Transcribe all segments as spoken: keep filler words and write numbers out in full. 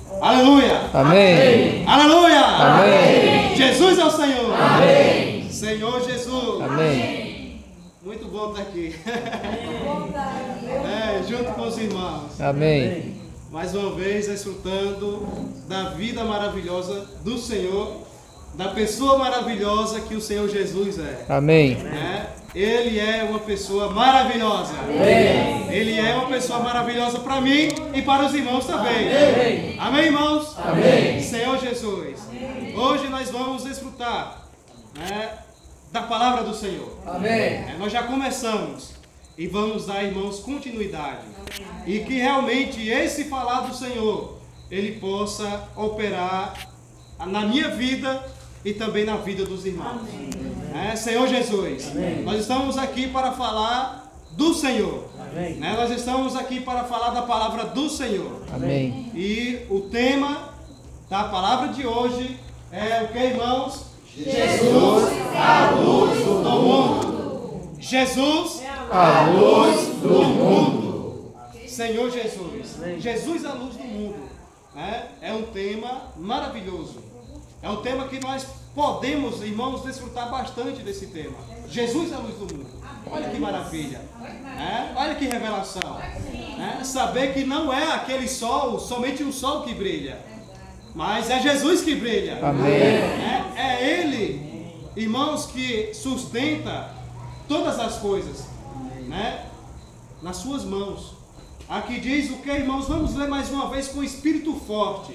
Aleluia. Amém. Aleluia. Amém. Jesus é o Senhor. Amém. Senhor Jesus. Amém. Muito bom estar aqui. É, junto com os irmãos. Amém. Mais uma vez, desfrutando da vida maravilhosa do Senhor, da pessoa maravilhosa que o Senhor Jesus é. Amém. É, Ele é uma pessoa maravilhosa. Amém. Ele é uma pessoa maravilhosa para mim e para os irmãos também. Amém. Amém, irmãos? Amém. Senhor Jesus. Hoje nós vamos desfrutar, né, da palavra do Senhor. Amém. É, nós já começamos e vamos dar, irmãos, continuidade. E que realmente esse falar do Senhor, ele possa operar na minha vida e também na vida dos irmãos. É, Senhor Jesus, Amém. Nós estamos aqui para falar do Senhor. Amém. Né? Nós estamos aqui para falar da palavra do Senhor. Amém. E o tema da palavra de hoje é o que, irmãos? Jesus, a luz do mundo. Jesus, A luz do mundo. Senhor Jesus. Jesus, a luz do mundo. É, é um tema maravilhoso. É um tema que nós podemos, irmãos, desfrutar bastante desse tema. Jesus, a luz do mundo. Olha que maravilha. É, olha que revelação. É, saber que não é aquele sol, somente um sol que brilha. Mas é Jesus que brilha. Amém. É, é Ele, irmãos, que sustenta todas as coisas, né, nas suas mãos. Aqui diz o que, irmãos? Vamos ler mais uma vez com o espírito forte.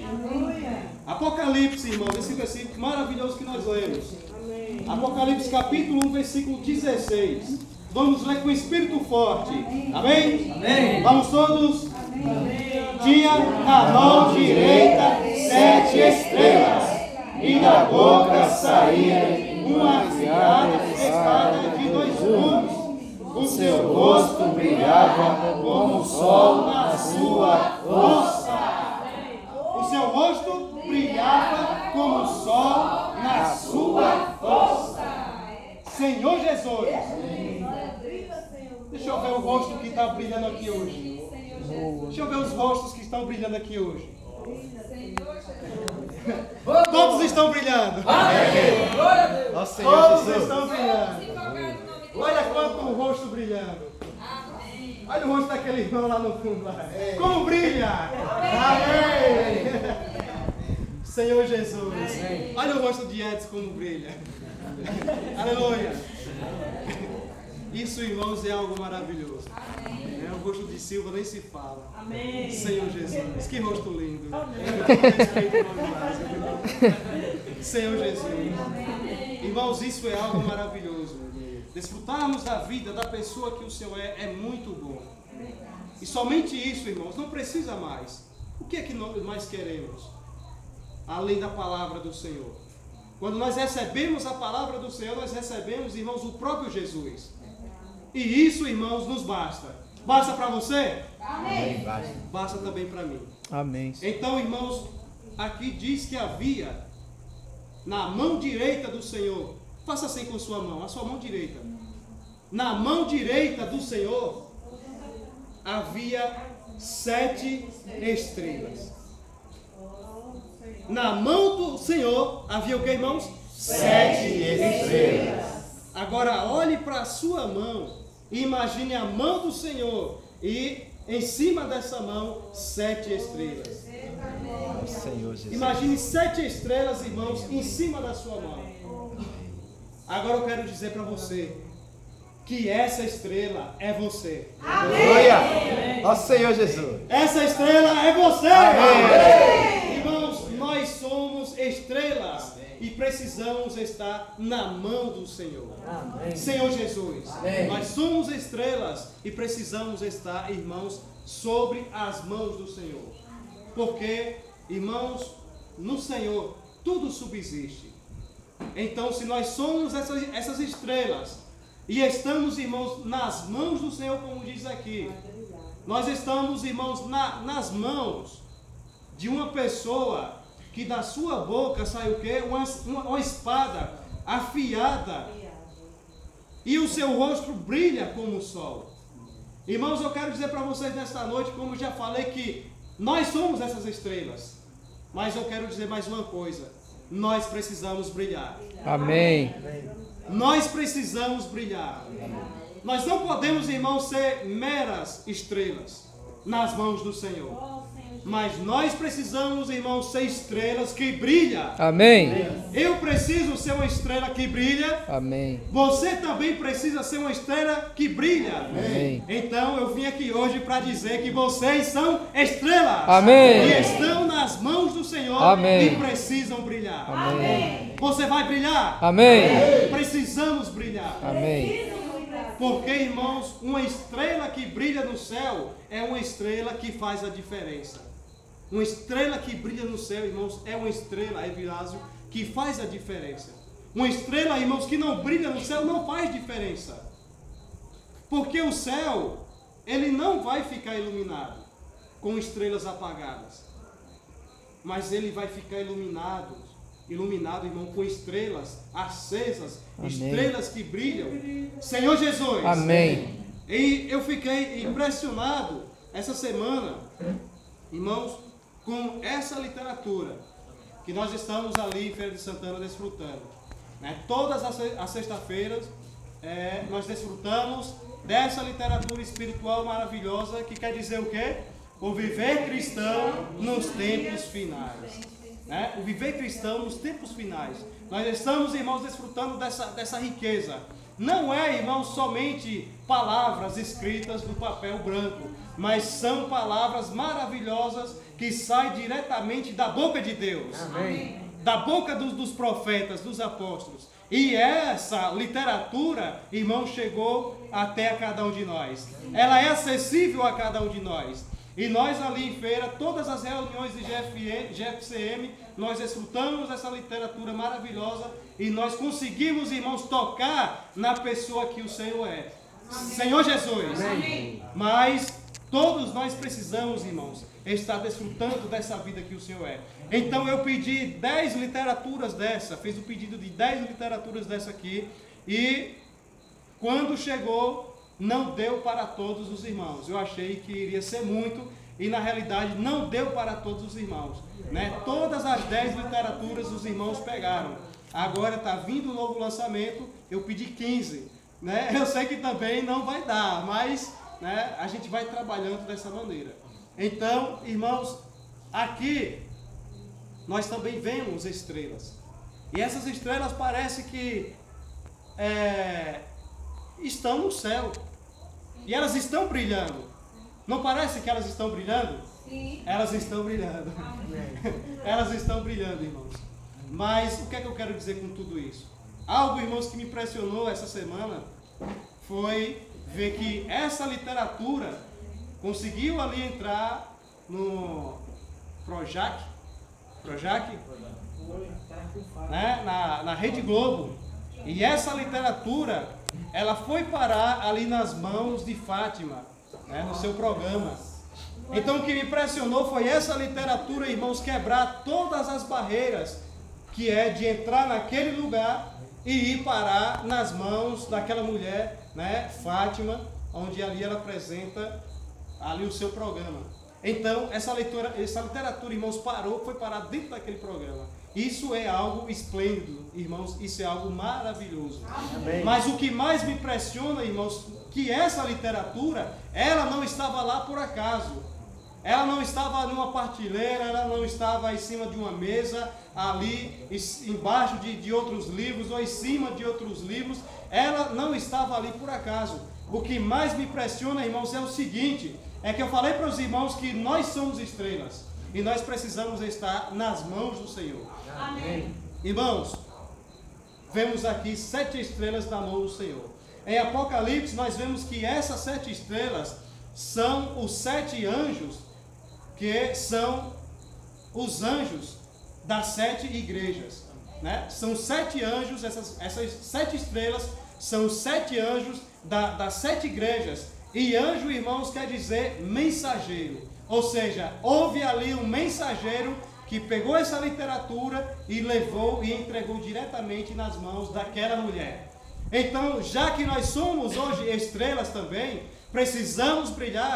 Apocalipse, irmãos, esse versículo maravilhoso que nós lemos. Apocalipse capítulo um, versículo dezesseis. Vamos ler com o espírito forte. Amém? Amém. Vamos todos? Amém. Tinha na mão direita sete estrelas, e da boca saía uma afiada espada de dois gumes. O seu rosto brilhava como o sol na sua força. O seu rosto brilhava como o sol na sua força. Senhor Jesus. Deixa eu ver o rosto que está brilhando aqui hoje. Deixa eu ver os rostos que estão brilhando aqui hoje. Todos estão brilhando. Ó Senhor Todos Jesus. estão brilhando. Olha quanto o rosto brilhando. Olha o rosto daquele irmão lá no fundo. Lá. Como brilha. Amém. Senhor Jesus. Olha o rosto de Edson como brilha. Aleluia. Isso, irmãos, é algo maravilhoso. É, o rosto de Silva nem se fala. Amém. Senhor Jesus. Que rosto lindo. Amém. Senhor Jesus. Irmãos, isso é algo maravilhoso. Desfrutarmos da vida da pessoa que o Senhor é, é muito bom. E somente isso, irmãos, não precisa mais. O que é que nós mais queremos? Além da palavra do Senhor. Quando nós recebemos a palavra do Senhor, nós recebemos, irmãos, o próprio Jesus. E isso, irmãos, nos basta. Basta para você? Amém. Basta também para mim. Amém. Então, irmãos, aqui diz que havia na mão direita do Senhor. Faça assim com sua mão, a sua mão direita. Na mão direita do Senhor havia sete estrelas. Na mão do Senhor havia o que, irmãos? Sete estrelas. Agora olhe para a sua mão e imagine a mão do Senhor e em cima dessa mão sete estrelas. Ó Senhor Jesus. Imagine sete estrelas, irmãos, em cima da sua mão. Agora eu quero dizer para você que essa estrela é você. Aleluia. Ó Senhor Jesus. Essa estrela é você. Amém. Irmãos, nós somos estrelas e precisamos estar na mão do Senhor. Amém. Senhor Jesus, Amém. nós somos estrelas e precisamos estar, irmãos, sobre as mãos do Senhor. Porque, irmãos, no Senhor tudo subsiste. Então, se nós somos essas, essas estrelas e estamos, irmãos, nas mãos do Senhor, como diz aqui, nós estamos, irmãos, na, nas mãos de uma pessoa que da sua boca sai o quê? Uma, uma, uma espada afiada e o seu rosto brilha como o sol. Irmãos, eu quero dizer para vocês nesta noite, como já falei, que nós somos essas estrelas. Mas eu quero dizer mais uma coisa. Nós precisamos brilhar. Amém. Nós precisamos brilhar. Nós não podemos, irmãos, ser meras estrelas nas mãos do Senhor. Mas nós precisamos, irmãos, ser estrelas que brilham. Amém. Eu preciso ser uma estrela que brilha. Amém. Você também precisa ser uma estrela que brilha. Amém. Então eu vim aqui hoje para dizer que vocês são estrelas. Amém. E estão nas mãos do Senhor. Amém. E precisam brilhar. Amém. Você vai brilhar? Amém. Precisamos brilhar. Amém. Porque, irmãos, uma estrela que brilha no céu é uma estrela que faz a diferença. Uma estrela que brilha no céu, irmãos, é uma estrela, Evilásio, que faz a diferença. Uma estrela, irmãos, que não brilha no céu não faz diferença. Porque o céu, ele não vai ficar iluminado com estrelas apagadas. Mas ele vai ficar iluminado, iluminado, irmão, com estrelas acesas, Amém. Estrelas que brilham. Senhor Jesus. Amém. E eu fiquei impressionado essa semana, irmãos, com essa literatura que nós estamos ali em Feira de Santana desfrutando. Né? Todas as, as sextas-feiras é, nós desfrutamos dessa literatura espiritual maravilhosa que quer dizer o quê? O viver cristão nos tempos finais. Né? O viver cristão nos tempos finais. Nós estamos, irmãos, desfrutando dessa, dessa riqueza. Não é, irmãos, somente palavras escritas no papel branco, mas são palavras maravilhosas que saem diretamente da boca de Deus. Amém. Da boca dos, dos profetas, dos apóstolos. E essa literatura, irmão, chegou até a cada um de nós. Ela é acessível a cada um de nós. E nós ali em feira, todas as reuniões de G F C M, nós desfrutamos dessa literatura maravilhosa e nós conseguimos, irmãos, tocar na pessoa que o Senhor é. Amém. Senhor Jesus. Amém. Mas todos nós precisamos, irmãos, estar desfrutando dessa vida que o Senhor é. Então eu pedi dez literaturas dessa, fiz o pedido de dez literaturas dessa aqui e quando chegou, não deu para todos os irmãos. Eu achei que iria ser muito e na realidade não deu para todos os irmãos. Né? Todas as dez literaturas os irmãos pegaram. Agora está vindo um novo lançamento, eu pedi quinze. Né? Eu sei que também não vai dar, mas né, a gente vai trabalhando dessa maneira. Então, irmãos, aqui nós também vemos estrelas. E essas estrelas parece que é, estão no céu. E elas estão brilhando. Não parece que elas estão brilhando? Sim. Elas estão brilhando. Elas estão brilhando, irmãos. Mas o que é que eu quero dizer com tudo isso? Algo, irmãos, que me impressionou essa semana foi ver que essa literatura conseguiu ali entrar no Projac, Projac, né? na, na Rede Globo. E essa literatura, ela foi parar ali nas mãos de Fátima, né? No seu programa. Então o que me impressionou foi essa literatura, irmãos, quebrar todas as barreiras que é de entrar naquele lugar e ir parar nas mãos daquela mulher, né, Fátima, onde ali ela apresenta ali o seu programa. Então, essa, leitura, essa literatura, irmãos, parou, foi parar dentro daquele programa. Isso é algo esplêndido, irmãos, isso é algo maravilhoso. Amém. Mas o que mais me impressiona, irmãos, que essa literatura, ela não estava lá por acaso. Ela não estava numa partilheira, ela não estava em cima de uma mesa, ali embaixo de, de outros livros ou em cima de outros livros. Ela não estava ali por acaso. O que mais me impressiona, irmãos, é o seguinte, é que eu falei para os irmãos que nós somos estrelas e nós precisamos estar nas mãos do Senhor. Amém. Irmãos, vemos aqui sete estrelas na mão do Senhor. Em Apocalipse nós vemos que essas sete estrelas são os sete anjos, que são os anjos das sete igrejas, né? São sete anjos, essas, essas sete estrelas são sete anjos da, das sete igrejas. E anjo, irmãos, quer dizer mensageiro. Ou seja, houve ali um mensageiro que pegou essa literatura e levou e entregou diretamente nas mãos daquela mulher. Então, já que nós somos hoje estrelas também, precisamos brilhar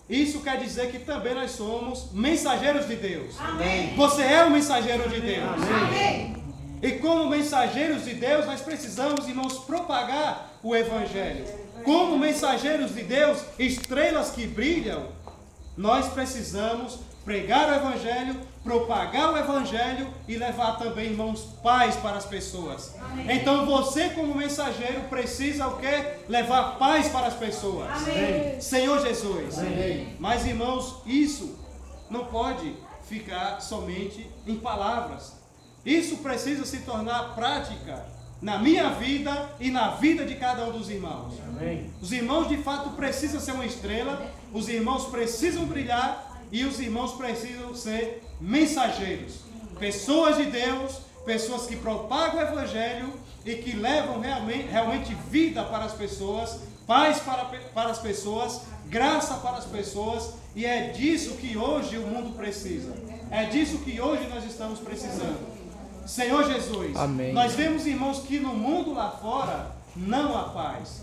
isso quer dizer que também nós somos mensageiros de Deus. Amém. Você é um mensageiro de Deus. Amém. E como mensageiros de Deus, nós precisamos, irmãos, propagar o Evangelho. Como mensageiros de Deus, estrelas que brilham, nós precisamos pregar o Evangelho, propagar o Evangelho e levar também, irmãos, paz para as pessoas. Amém. Então você, como mensageiro, precisa o quê? Levar paz para as pessoas. Amém. Senhor Jesus. Amém. Mas, irmãos, isso não pode ficar somente em palavras. Isso precisa se tornar prática na minha vida e na vida de cada um dos irmãos. Amém. Os irmãos de fato precisam ser uma estrela, os irmãos precisam brilhar e os irmãos precisam ser mensageiros. Pessoas de Deus, pessoas que propagam o Evangelho e que levam realmente, realmente vida para as pessoas, paz para, para as pessoas, graça para as pessoas, e é disso que hoje o mundo precisa. É disso que hoje nós estamos precisando. Senhor Jesus, Amém. Nós vemos, irmãos, que no mundo lá fora não há paz.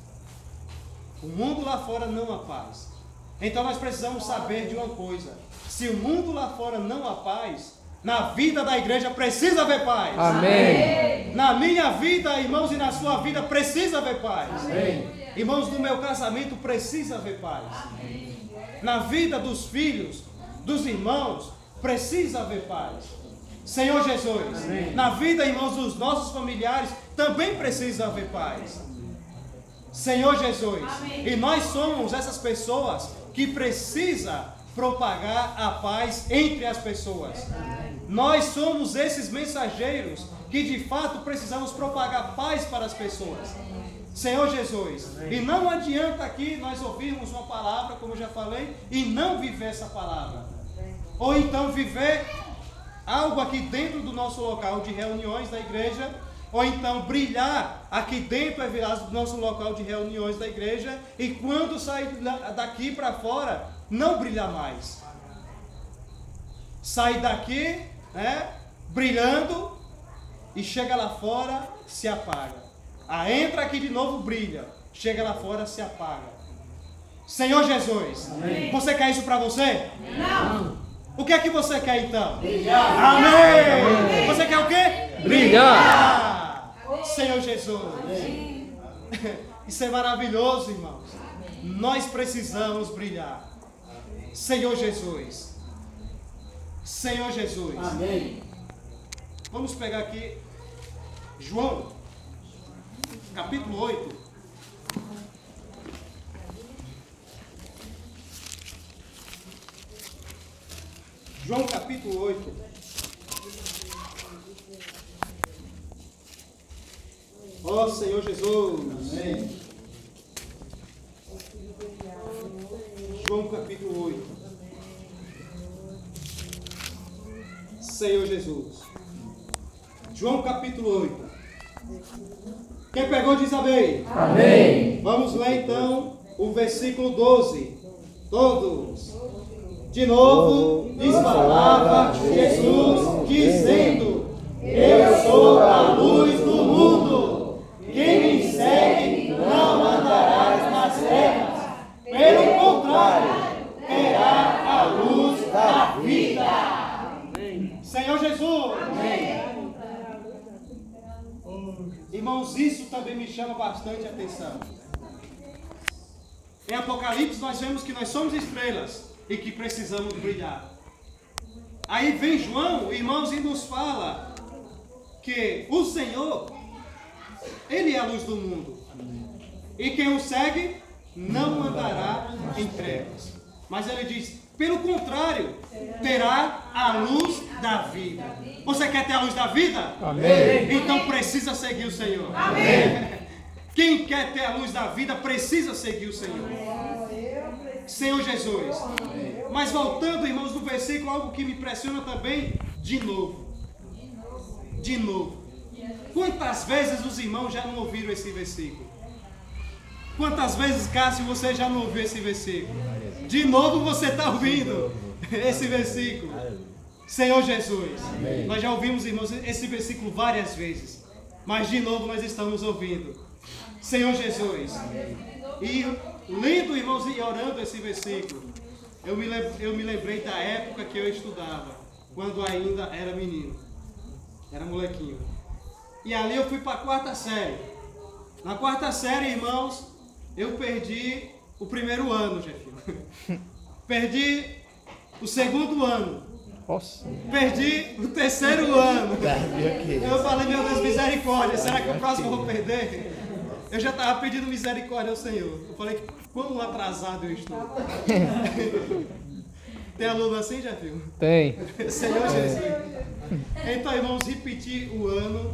O mundo lá fora não há paz. Então nós precisamos saber de uma coisa: se o mundo lá fora não há paz, na vida da igreja precisa haver paz. Amém. Na minha vida, irmãos, e na sua vida precisa haver paz. Amém. Irmãos, no meu casamento precisa haver paz. Amém. Na vida dos filhos, dos irmãos, precisa haver paz. Senhor Jesus, Amém. Na vida, irmãos, dos nossos familiares também precisa haver paz. Senhor Jesus, Amém. E nós somos essas pessoas que precisam propagar a paz entre as pessoas. Amém. Nós somos esses mensageiros que de fato precisamos propagar paz para as pessoas. Senhor Jesus, Amém. E não adianta aqui nós ouvirmos uma palavra, como eu já falei, e não viver essa palavra. Ou então viver algo aqui dentro do nosso local de reuniões da igreja, ou então brilhar aqui dentro do nosso local de reuniões da igreja, e quando sair daqui para fora, não brilhar mais. Sair daqui, né, brilhando, e chega lá fora, se apaga. Ah, entra aqui de novo, brilha. Chega lá fora, se apaga. Senhor Jesus, Amém. Você quer isso para você? Não. O que é que você quer então? Brilhar. Amém. Amém. Você quer o quê? Brilhar. Senhor Jesus. Amém. Isso é maravilhoso, irmãos. Nós precisamos brilhar. Senhor Jesus. Senhor Jesus. Amém. Vamos pegar aqui João, capítulo oito. João capítulo oito. Ó Senhor Jesus. Amém. João capítulo oito. Senhor Jesus. João capítulo oito. Quem pegou diz amém. Amém. Vamos ler então o versículo doze. Todos. De novo, lhes falava Jesus, dizendo: Eu sou a luz do mundo. Quem me segue não andará nas trevas. Pelo contrário, terá a luz da vida. Senhor Jesus. Amém. Irmãos, isso também me chama bastante atenção. Em Apocalipse nós vemos que nós somos estrelas e que precisamos brilhar. Aí vem João, irmãos, e nos fala que o Senhor, Ele é a luz do mundo. E quem o segue não andará em trevas. Mas ele diz, pelo contrário, terá a luz da vida. Você quer ter a luz da vida? Amém. Então precisa seguir o Senhor. Amém. Quem quer ter a luz da vida precisa seguir o Senhor. Senhor Jesus. Mas voltando, irmãos, no versículo, algo que me impressiona também, de novo. De novo. Quantas vezes os irmãos já não ouviram esse versículo? Quantas vezes, Cássio, você já não ouviu esse versículo? De novo você está ouvindo esse versículo. Senhor Jesus. Amém. Nós já ouvimos, irmãos, esse versículo várias vezes. Mas de novo nós estamos ouvindo. Senhor Jesus. E lendo, irmãos, e orando esse versículo, eu me, eu me lembrei da época que eu estudava, quando ainda era menino, era molequinho. E ali eu fui para a quarta série. Na quarta série, irmãos, eu perdi o primeiro ano, Jefinho. Perdi o segundo ano. Nossa. Perdi o terceiro ano. Eu Eu falei, meu Deus, misericórdia, será que o próximo eu vou perder? Eu já estava pedindo misericórdia ao Senhor. Eu falei, quão atrasado eu estou. Tem aluno assim, já viu? Tem. Senhor Jesus. Então, irmãos, repeti o ano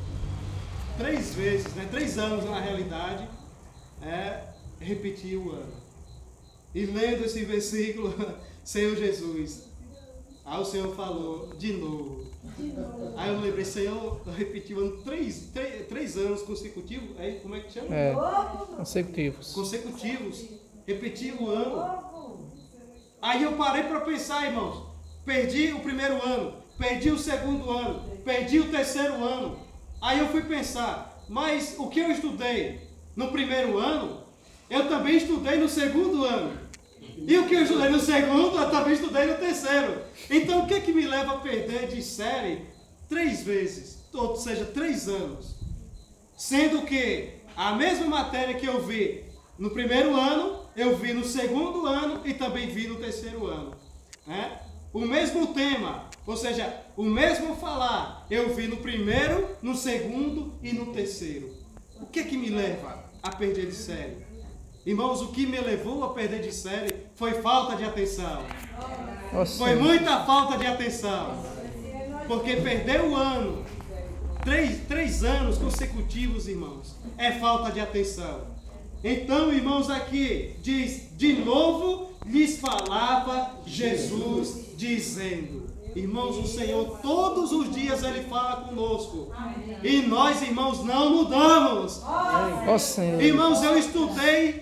três vezes, né? Três anos na realidade. É, repeti o ano. E lendo esse versículo, Senhor Jesus, aí o Senhor falou de novo. Aí eu lembrei, Senhor, eu repeti o ano três, três, três anos consecutivos. Aí, como é que chama? É. Consecutivos. Consecutivos. Repeti o ano. Aí eu parei para pensar, irmãos. Perdi o primeiro ano, perdi o segundo ano, perdi o terceiro ano. Aí eu fui pensar, mas o que eu estudei no primeiro ano, eu também estudei no segundo ano. E o que eu estudei no segundo, eu também estudei no terceiro. Então o que que me leva a perder de série três vezes, ou seja, três anos? Sendo que a mesma matéria que eu vi no primeiro ano, eu vi no segundo ano e também vi no terceiro ano. Né? O mesmo tema, ou seja, o mesmo falar, eu vi no primeiro, no segundo e no terceiro. O que que me leva a perder de série? Irmãos, o que me levou a perder de série foi falta de atenção. Nossa. Foi muita falta de atenção. Porque perder o ano, três, três anos consecutivos, irmãos, é falta de atenção. Então, irmãos, aqui diz, de novo lhes falava Jesus dizendo. Irmãos, o Senhor todos os dias Ele fala conosco. E nós, irmãos, não mudamos. Nossa. Irmãos, eu estudei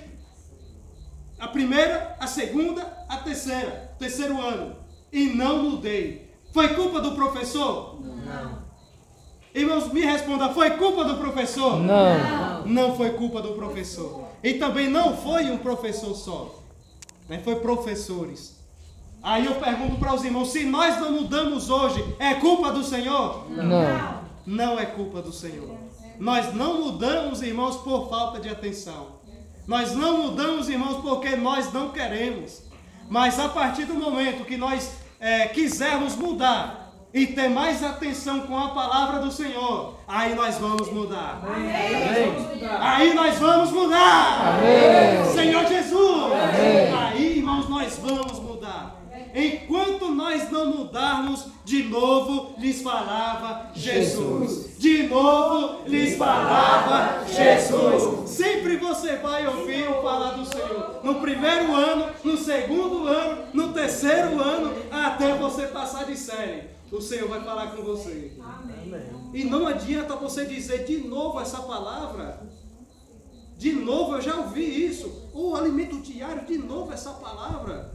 a primeira, a segunda, a terceira, terceiro ano. E não mudei. Foi culpa do professor? Não. Irmãos, me responda, foi culpa do professor? Não. Não foi culpa do professor. E também não foi um professor só. Né? Foi professores. Aí eu pergunto para os irmãos, se nós não mudamos hoje, é culpa do Senhor? Não. Não é culpa do Senhor. Nós não mudamos, irmãos, por falta de atenção. Nós não mudamos, irmãos, porque nós não queremos. Mas a partir do momento que nós é, quisermos mudar e ter mais atenção com a palavra do Senhor, aí nós vamos mudar. Amém. Aí nós vamos mudar. Amém. Senhor Jesus. Amém. Aí, irmãos, nós vamos mudar. Enquanto nós não mudarmos, de novo lhes falava Jesus. De novo lhes falava Jesus. Sempre você vai ouvir o falar do Senhor. No primeiro ano, no segundo ano, no terceiro ano, até você passar de série. O Senhor vai falar com você. Amém. E não adianta você dizer de novo essa palavra. De novo, eu já ouvi isso. O alimento diário, de novo essa palavra.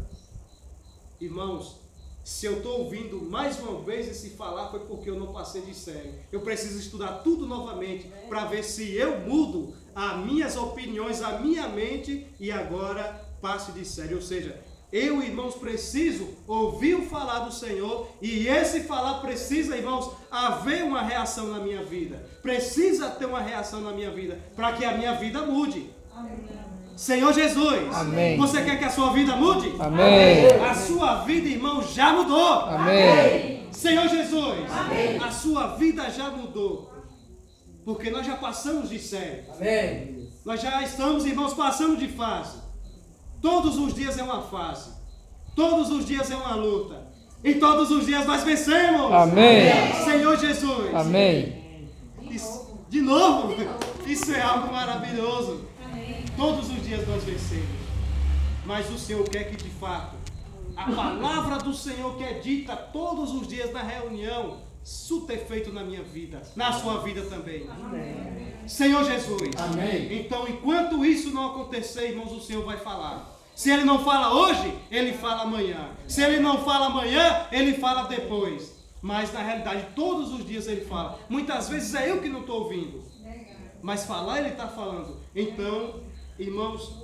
Irmãos, se eu estou ouvindo mais uma vez esse falar, foi porque eu não passei de série. Eu preciso estudar tudo novamente para ver se eu mudo as minhas opiniões, a minha mente e agora passe de série. Ou seja, eu, irmãos, preciso ouvir o falar do Senhor e esse falar precisa, irmãos, haver uma reação na minha vida. Precisa ter uma reação na minha vida para que a minha vida mude. Amém. Senhor Jesus, amém. Você quer que a sua vida mude? Amém. A sua vida, irmão, já mudou. Amém. Senhor Jesus, amém. A sua vida já mudou. Porque nós já passamos de série. Amém. Nós já estamos, irmãos, passando de fase. Todos os dias é uma fase. Todos os dias é uma luta. E todos os dias nós vencemos. Amém. Senhor Jesus. Amém. Isso, de novo, isso é algo maravilhoso. Todos os dias nós vencemos. Mas o Senhor quer que de fato a palavra do Senhor que é dita todos os dias na reunião, isso ter feito na minha vida, na sua vida também. Amém. Senhor Jesus. Amém. Então, enquanto isso não acontecer, irmãos, o Senhor vai falar. Se Ele não fala hoje, Ele fala amanhã. Se Ele não fala amanhã, Ele fala depois. Mas na realidade, todos os dias Ele fala. Muitas vezes é eu que não estou ouvindo. Mas falar Ele está falando. Então, irmãos,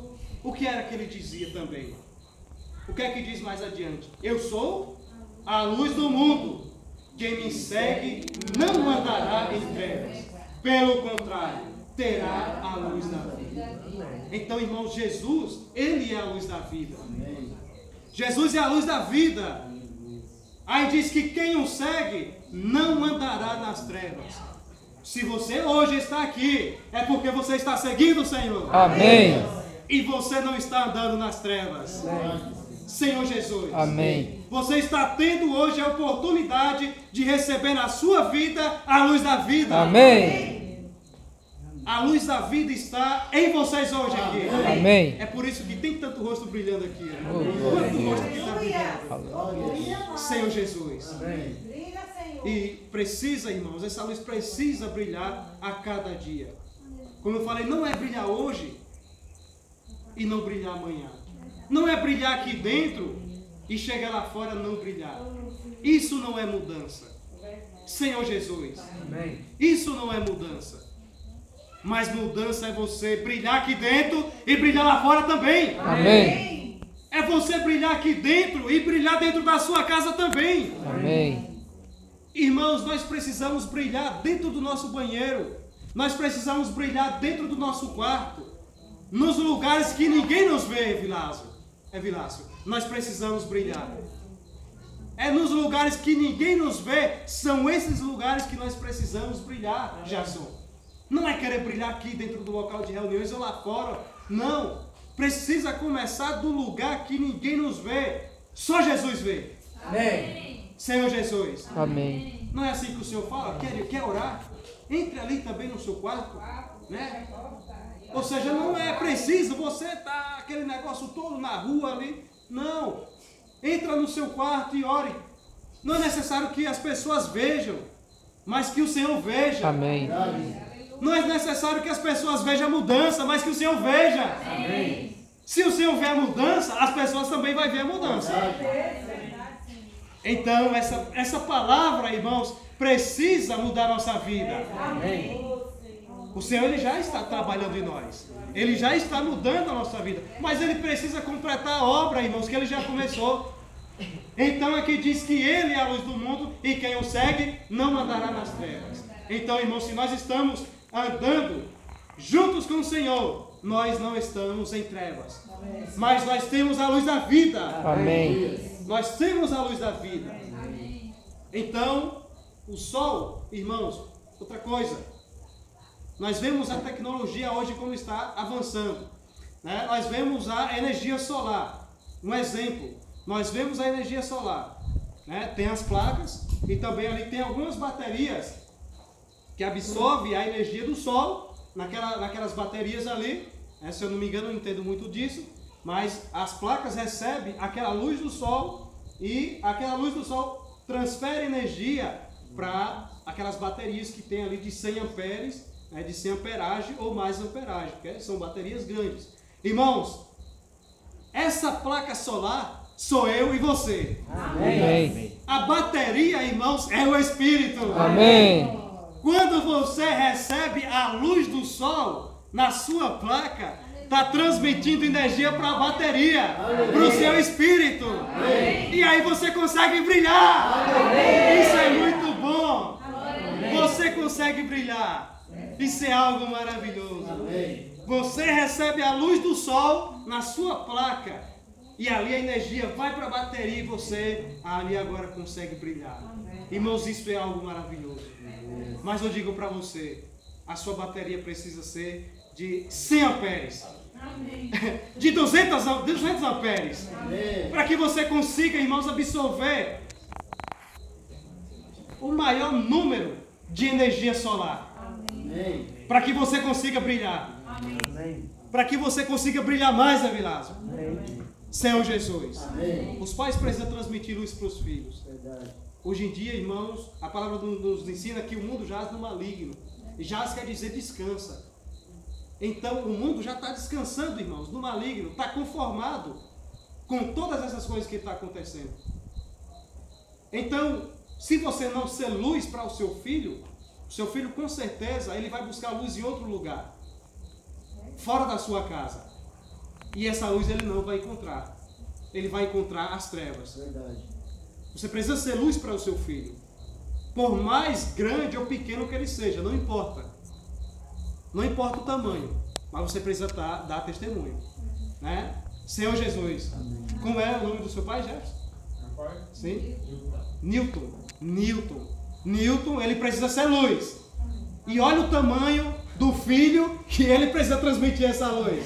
o que era que ele dizia também? O que é que diz mais adiante? Eu sou a luz do mundo. Quem me segue não andará em trevas. Pelo contrário, terá a luz da vida. Então, irmãos, Jesus, Ele é a luz da vida. Jesus é a luz da vida. Aí diz que quem o segue não andará nas trevas. Se você hoje está aqui, é porque você está seguindo o Senhor. Amém. E você não está andando nas trevas. Senhor Jesus. Amém. Você está tendo hoje a oportunidade de receber na sua vida a luz da vida. Amém. A luz da vida está em vocês hoje aqui. Amém. É por isso que tem tanto rosto brilhando aqui. Né? Quanto rosto que está brilhando? Senhor Jesus. E precisa, irmãos, essa luz precisa brilhar a cada dia. Como eu falei, não é brilhar hoje e não brilhar amanhã. Não é brilhar aqui dentro e chegar lá fora não brilhar. Isso não é mudança. Senhor Jesus. Isso não é mudança. Mas mudança é você brilhar aqui dentro e brilhar lá fora também. Amém. É você brilhar aqui dentro e brilhar dentro da sua casa também. Amém. Irmãos, nós precisamos brilhar dentro do nosso banheiro. Nós precisamos brilhar dentro do nosso quarto. Nos lugares que ninguém nos vê, Vilácio. É Vilácio. Nós precisamos brilhar. É nos lugares que ninguém nos vê. São esses lugares que nós precisamos brilhar, Jason. Não é querer brilhar aqui dentro do local de reuniões ou lá fora. Não. Precisa começar do lugar que ninguém nos vê. Só Jesus vê. Amém. Senhor Jesus. Amém. Não é assim que o Senhor fala? Quer, quer orar? Entre ali também no seu quarto. Né? Ou seja, não é preciso você estar aquele negócio todo na rua ali. Não. Entra no seu quarto e ore. Não é necessário que as pessoas vejam, mas que o Senhor veja. Amém. Não é necessário que as pessoas vejam a mudança, mas que o Senhor veja. Amém. Se o Senhor vê a mudança, as pessoas também vão ver a mudança. Então, essa, essa palavra, irmãos, precisa mudar a nossa vida. Amém. O Senhor ele já está trabalhando em nós. Ele já está mudando a nossa vida. Mas Ele precisa completar a obra, irmãos, que Ele já começou. Então aqui diz que Ele é a luz do mundo e quem o segue não andará nas trevas. Então, irmãos, se nós estamos andando juntos com o Senhor, nós não estamos em trevas. Mas nós temos a luz da vida. Amém. Nós temos a luz da vida. Então, o sol, irmãos, outra coisa. Nós vemos a tecnologia hoje como está avançando. Né? Nós vemos a energia solar. Um exemplo, nós vemos a energia solar. Né? Tem as placas e também ali tem algumas baterias que absorvem a energia do sol naquela, naquelas baterias ali. Né? Se eu não me engano, eu não entendo muito disso. Mas as placas recebem aquela luz do sol e aquela luz do sol transfere energia para aquelas baterias que tem ali de cem amperes, né, de cem amperagem ou mais amperagem, porque são baterias grandes. Irmãos, essa placa solar sou eu e você. Amém. A bateria, irmãos, é o Espírito. Amém. Quando você recebe a luz do sol na sua placa, está transmitindo energia para a bateria, para o seu espírito. Amém. E aí você consegue brilhar. Amém. Isso é muito bom. Amém. Você consegue brilhar. Isso é algo maravilhoso. Amém. Você recebe a luz do sol na sua placa. E ali a energia vai para a bateria e você ali agora consegue brilhar. Amém. Irmãos, isso é algo maravilhoso. Amém. Mas eu digo para você, a sua bateria precisa ser de cem amperes. Amém. De duzentos amperes. Para que você consiga, irmãos, absorver o maior número de energia solar. Para que você consiga brilhar. Para que você consiga brilhar mais, Avilásio. Senhor Jesus. Amém. Os pais precisam transmitir luz para os filhos. Verdade. Hoje em dia, irmãos, a palavra nos ensina que o mundo jaz no maligno. E jaz quer dizer descansa. Então, o mundo já está descansando, irmãos, no maligno. Está conformado com todas essas coisas que está acontecendo. Então, se você não ser luz para o seu filho, o seu filho, com certeza, ele vai buscar luz em outro lugar. Fora da sua casa. E essa luz ele não vai encontrar. Ele vai encontrar as trevas. Verdade. Você precisa ser luz para o seu filho. Por mais grande ou pequeno que ele seja, não importa. Não importa o tamanho, mas você precisa dar, dar testemunho. Né? Senhor Jesus, amém. Como é o nome do seu pai, Jefferson? Sim? Newton. Newton. Newton, ele precisa ser luz. E olha o tamanho do filho que ele precisa transmitir essa luz.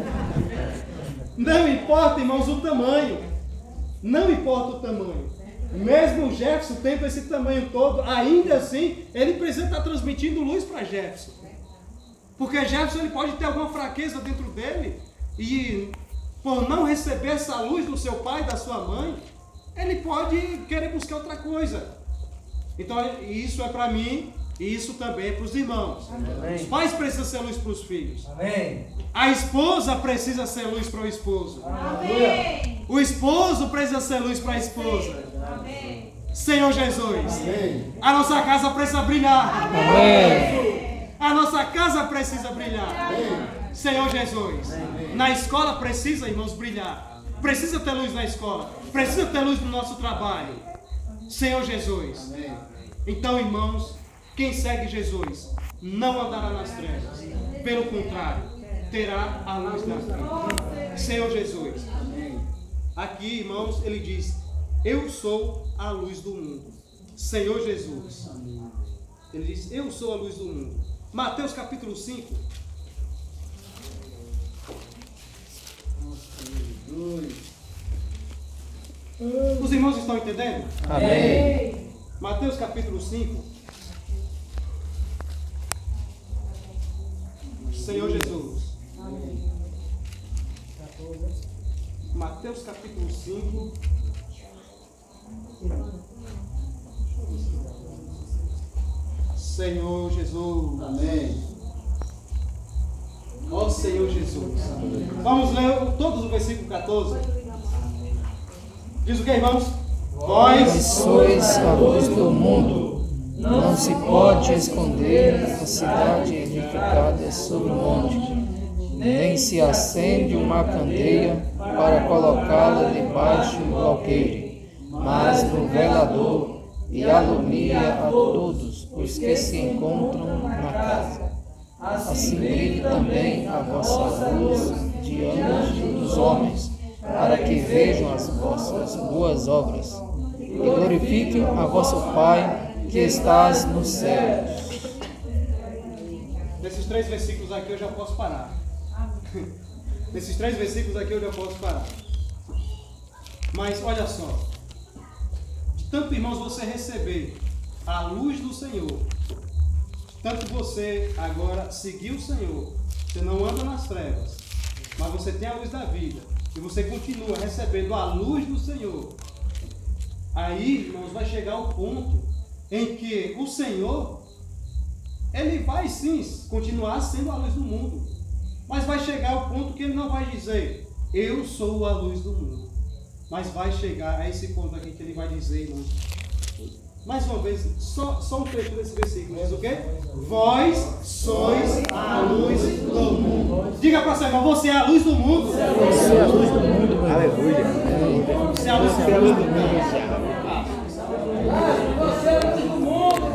Não importa, irmãos, o tamanho. Não importa o tamanho. Mesmo o Jefferson tendo esse tamanho todo, ainda assim, ele precisa estar transmitindo luz para Jefferson. Porque Jefferson ele pode ter alguma fraqueza dentro dele e por não receber essa luz do seu pai, da sua mãe, ele pode querer buscar outra coisa. Então isso é para mim e isso também é para os irmãos. Amém. Os pais precisam ser luz para os filhos. Amém. A esposa precisa ser luz para o esposo. Amém. O esposo precisa ser luz para a esposa. Amém. Senhor Jesus, amém. A nossa casa precisa brilhar. Amém. A nossa casa precisa brilhar. Amém. Senhor Jesus, amém. Na escola precisa, irmãos, brilhar. Precisa ter luz na escola. Precisa ter luz no nosso trabalho. Senhor Jesus. Amém. Então, irmãos, quem segue Jesus não andará nas trevas. Pelo contrário, terá a luz da vida. Senhor Jesus. Amém. Aqui, irmãos, ele diz: eu sou a luz do mundo. Senhor Jesus. Amém. Ele diz: eu sou a luz do mundo. Mateus capítulo cinco. Os irmãos estão entendendo? Amém. Mateus capítulo cinco. Senhor Jesus. Amém. Mateus capítulo cinco. Senhor Jesus. Amém. Ó Senhor Jesus. Amém. Vamos ler todos o versículo quatorze. Diz o que, irmãos? Vós sois a luz do mundo. Não se pode esconder a cidade edificada sobre o monte, nem se acende uma candeia para colocá-la debaixo do alqueire, mas no velador, e alumia a todos os que se encontram na casa. Assim brilhe também a vossa luz diante dos homens, para que vejam as vossas boas obras e glorifiquem a vosso Pai que estás nos céus. Nesses três versículos aqui eu já posso parar. Nesses três versículos aqui eu já posso parar. Mas olha só. De tanto, irmãos, você receber a luz do Senhor, tanto você agora seguir o Senhor, você não anda nas trevas, mas você tem a luz da vida, e você continua recebendo a luz do Senhor. Aí, irmãos, vai chegar o ponto em que o Senhor, Ele vai sim continuar sendo a luz do mundo, mas vai chegar o ponto que Ele não vai dizer: eu sou a luz do mundo. Mas vai chegar a esse ponto aqui que Ele vai dizer, irmãos, mais uma vez, só, só um trecho desse versículo, diz o quê? Vós sois a luz do mundo. Diga para você, irmão, você é a luz do mundo. Você é a luz do mundo. Aleluia. Você é a luz do mundo. Você é a luz do mundo,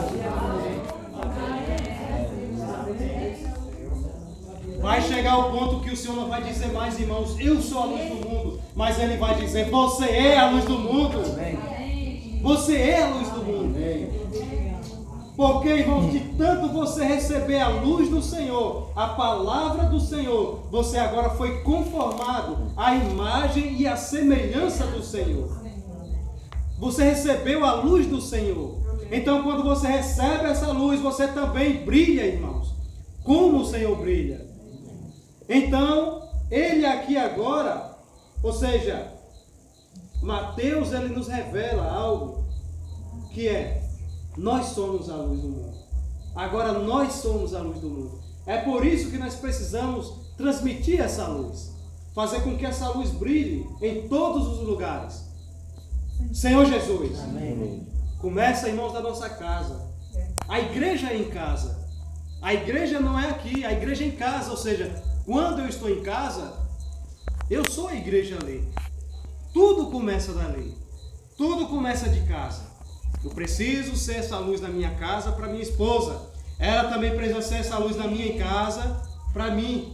Vai chegar o ponto que o Senhor não vai dizer mais, irmãos, eu sou a luz do mundo, mas Ele vai dizer: você é a luz do mundo. Você é a luz do mundo. Porque, irmãos, de tanto você receber a luz do Senhor, a palavra do Senhor, você agora foi conformado à imagem e à semelhança do Senhor. Você recebeu a luz do Senhor. Então, quando você recebe essa luz, você também brilha, irmãos, como o Senhor brilha. Então, Ele aqui agora, ou seja, Mateus, ele nos revela algo que é: nós somos a luz do mundo. Agora nós somos a luz do mundo. É por isso que nós precisamos transmitir essa luz, fazer com que essa luz brilhe em todos os lugares. Senhor Jesus. Amém. Começa, irmãos, da nossa casa. A igreja é em casa. A igreja não é aqui, a igreja é em casa. Ou seja, quando eu estou em casa, Eu sou a igreja ali. Tudo começa dali. Tudo começa de casa. Eu preciso ser essa luz na minha casa para minha esposa. Ela também precisa ser essa luz na minha casa para mim.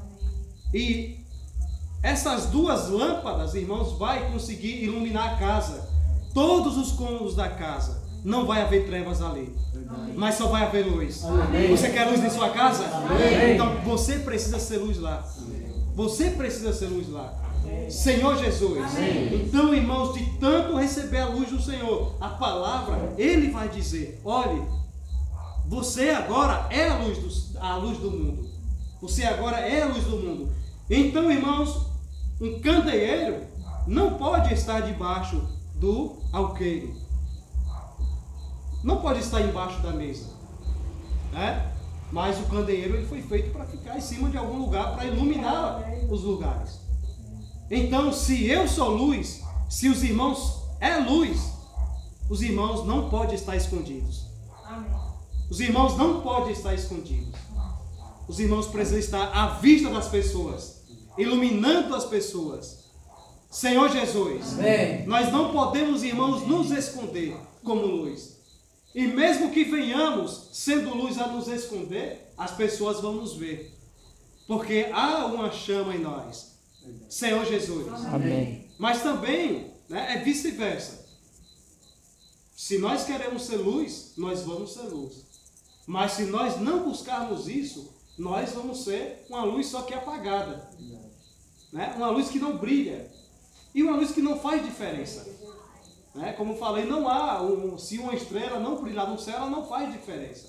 E essas duas lâmpadas, irmãos, vai conseguir iluminar a casa. Todos os cômodos da casa. Não vai haver trevas ali. Mas só vai haver luz. Amém. Você quer luz em sua casa? Amém. Então você precisa ser luz lá. Você precisa ser luz lá. Senhor Jesus. Amém. Então, irmãos, de tanto receber a luz do Senhor, a palavra, Ele vai dizer: olhe, você agora é a luz do, a luz do mundo. Você agora é a luz do mundo. Então, irmãos, um candeeiro não pode estar debaixo do alqueire. Não pode estar embaixo da mesa, né? Mas o candeeiro ele foi feito para ficar em cima de algum lugar, para iluminar os lugares. Então, se eu sou luz, se os irmãos é luz, os irmãos não podem estar escondidos. Os irmãos não podem estar escondidos. Os irmãos precisam estar à vista das pessoas, iluminando as pessoas. Senhor Jesus, amém. Nós não podemos, irmãos, nos esconder como luz. E mesmo que venhamos sendo luz a nos esconder, as pessoas vão nos ver. Porque há uma chama em nós. Senhor Jesus. Amém. Mas também, né, é vice-versa. Se nós queremos ser luz, nós vamos ser luz. Mas se nós não buscarmos isso, nós vamos ser uma luz só que apagada. Né? Uma luz que não brilha. E uma luz que não faz diferença. Né? Como falei, não há, um, se uma estrela não brilhar no céu, ela não faz diferença.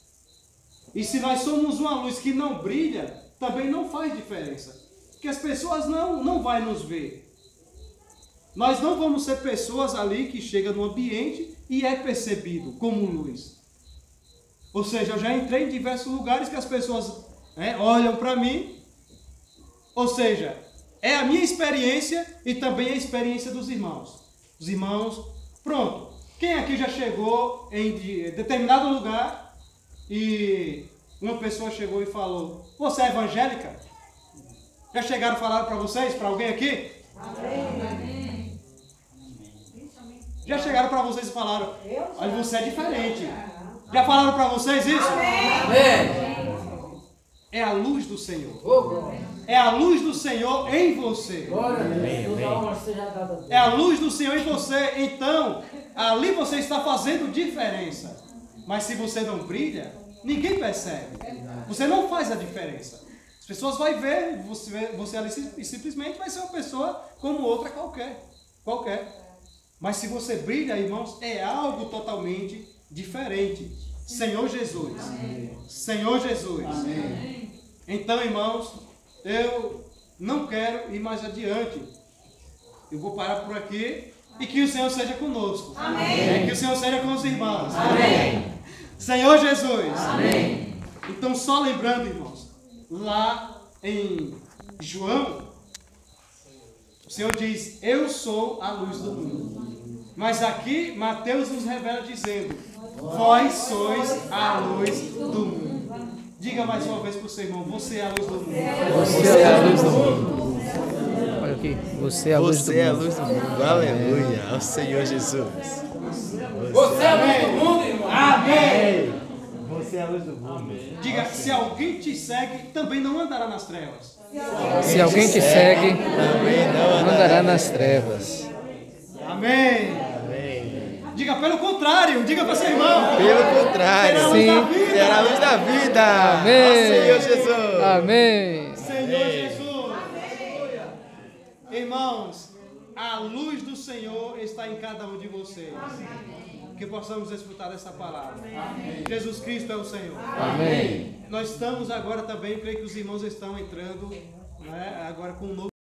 E se nós somos uma luz que não brilha, também não faz diferença. Porque as pessoas não, não vão nos ver. Nós não vamos ser pessoas ali que chegam no ambiente e é percebido como luz. Ou seja, eu já entrei em diversos lugares que as pessoas né, olham para mim. Ou seja, é a minha experiência e também a experiência dos irmãos. Os irmãos, pronto. Quem aqui já chegou em determinado lugar e uma pessoa chegou e falou: você é evangélica? Já chegaram a falar para vocês, para alguém aqui? Amém. Já chegaram para vocês e falaram: olha, você é diferente. Já falaram para vocês isso? Amém. É a luz do Senhor. É a luz do Senhor em você. É a luz do Senhor em você. Então, ali você está fazendo diferença. Mas se você não brilha, ninguém percebe. Você não faz a diferença. As pessoas vão ver você, você ali e simplesmente vai ser uma pessoa como outra qualquer. Qualquer. Mas se você brilha, irmãos, é algo totalmente diferente. Senhor Jesus. Amém. Senhor Jesus. Amém. Então, irmãos, eu não quero ir mais adiante. Eu vou parar por aqui e que o Senhor seja conosco. Amém. Que o Senhor seja com os irmãos. Amém. Senhor Jesus. Amém. Então, só lembrando, irmãos, lá em João, o Senhor diz: eu sou a luz do mundo. Mas aqui, Mateus nos revela dizendo: vós sois a luz do mundo. Diga mais uma vez para o seu irmão: você é a luz do mundo. Você é a luz do mundo. Olha aqui, você é a luz do mundo. Você é a luz do mundo. Aleluia. Ao Senhor Jesus. Você é a luz do mundo, irmão. Amém. Você é a luz do mundo. Diga: se alguém te segue, também não andará nas trevas. Se alguém te segue, também não andará nas trevas. Amém. Diga pelo contrário, diga para seu irmão. Pelo contrário. Sim. Será a luz da vida. Amém. Senhor Jesus. Amém. Senhor Jesus. Amém. Irmãos, a luz do Senhor está em cada um de vocês. Amém. Que possamos desfrutar dessa palavra. Amém. Jesus Cristo é o Senhor. Amém. Nós estamos agora também, creio que os irmãos estão entrando, né, agora com um novo